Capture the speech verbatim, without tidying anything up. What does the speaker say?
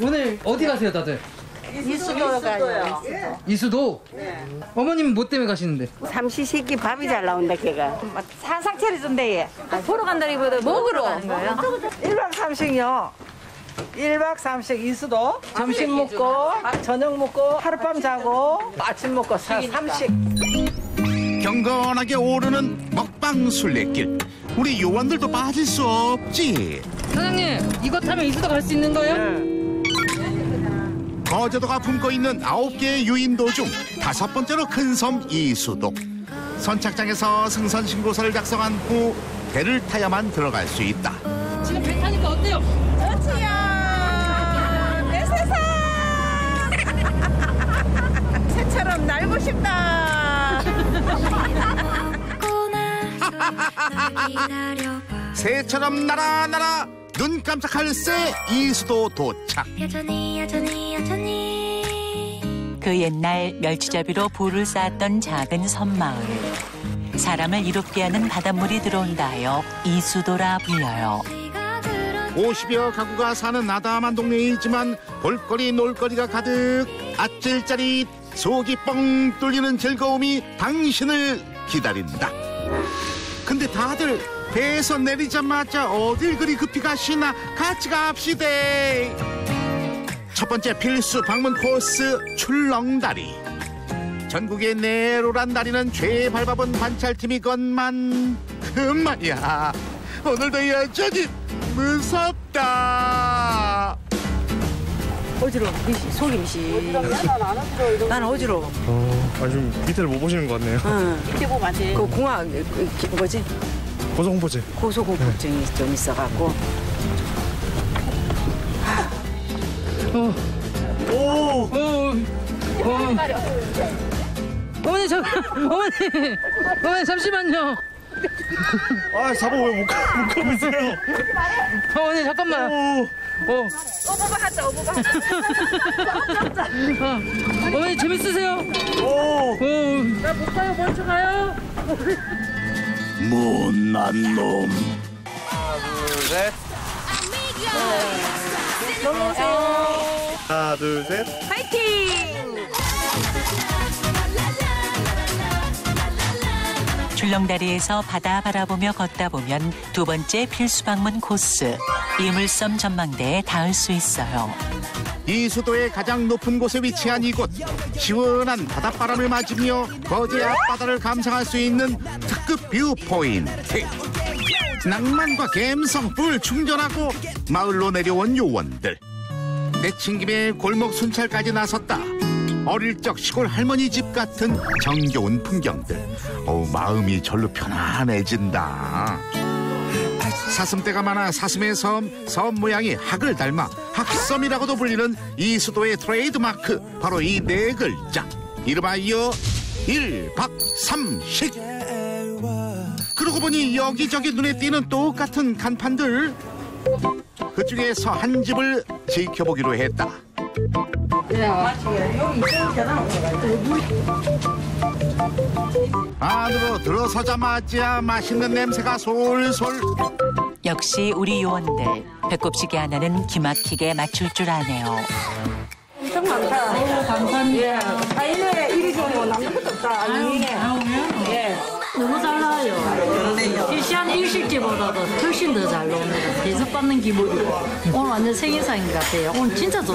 오늘 어디 가세요, 다들? 이수도 가요. 이수도? 네. 어머님은 뭐 때문에 가시는데? 삼시세끼 밥이 잘 나온다, 걔가. 산상 차려준대, 얘. 보러 간다기보다 먹으러 가는 거예요? 일 박 삼 식요. 일 박 삼 식 이수도. 점심 먹고, 저녁 먹고, 하룻밤 자고, 아침 먹고, 삼 식. 경건하게 오르는 먹방 순례길. 우리 요원들도 빠질 수 없지. 사장님, 이거 타면 이수도 갈 수 있는 거예요? 네. 거제도가 품고 있는 아홉 개의 유인도 중 다섯 번째로 큰 섬 이수도. 선착장에서 승선 신고서를 작성한 후 배를 타야만 들어갈 수 있다. 지금 배 타니까 어때요? 좋지요. 내 세상. 새처럼 날고 싶다. 새처럼 날아 날아 눈 깜짝할 새 이수도 도착. 여전히 여전히 여전히 그 옛날 멸치잡이로 부를 쌓았던 작은 섬마을. 사람을 이롭게 하는 바닷물이 들어온다 하여 이수도라 불려요. 오십여 가구가 사는 아담한 동네이지만 볼거리 놀거리가 가득, 아찔짜릿 속이 뻥 뚫리는 즐거움이 당신을 기다린다. 근데 다들 배에서 내리자마자 어딜 그리 급히 가시나? 같이 갑시다. 첫 번째 필수 방문 코스 출렁다리. 전국의 내로란 다리는 죄 밟아본 관찰팀이건만 그만이야. 오늘도 여전히 무섭다. 어지러워. 미시, 속이 미시. 나는 어지러워. 어, 아, 좀 밑에를 못 보시는 것 같네요. 응. 밑에 보면 안 돼. 그 공항, 그, 기- 뭐지? 고소공포증. 고소공포증이 네. 좀 있어갖고. 어. 오! 오! 어. 어머니, 저, 어머니! 어머니, 잠시만요. 아, 잡아 왜 못 가고 있어요? 어머니, 잠깐만. 오. 어. 어부바 하자, 어부바. 어. 어머니, 재밌으세요? 오. 오. 나 못 가요, 먼저 가요. 못난 놈. 하나, 둘, 셋. 넘어오세요. 하나, 둘, 셋. 출렁다리에서 바다 바라보며 걷다 보면 두 번째 필수 방문 코스 이물섬 전망대에 닿을 수 있어요. 이수도의 가장 높은 곳에 위치한 이곳. 시원한 바닷바람을 맞으며 거제 앞바다를 감상할 수 있는 특급 뷰 포인트. 낭만과 감성 뿔 충전하고 마을로 내려온 요원들. 내친 김에 골목 순찰까지 나섰다. 어릴 적 시골 할머니 집 같은 정겨운 풍경들. 어우, 마음이 절로 편안해진다. 사슴떼가 많아 사슴의 섬, 섬 모양이 학을 닮아 학섬이라고도 불리는 이수도의 트레이드마크, 바로 이 네 글자. 이름하여 일 박 삼 식. 그러고 보니 여기저기 눈에 띄는 똑같은 간판들. 그중에서 한 집을 지켜보기로 했다. 안으로 들어서자마자 맛있는 냄새가 솔솔. 역시 우리 요원들 배꼽시계 하나는 기막히게 맞출 줄 아네요. 엄청 많다. 오, 감사합니다. 예. 아이네, 이리 좋으면 남는 것도 없다. 아니, 예. 너무 잘 나와요. 시안 일식집보다도 훨씬 더 잘 나옵니다. 대접받는 기분이고 오늘 완전 생일상인 것 같아요. 오늘 진짜 좋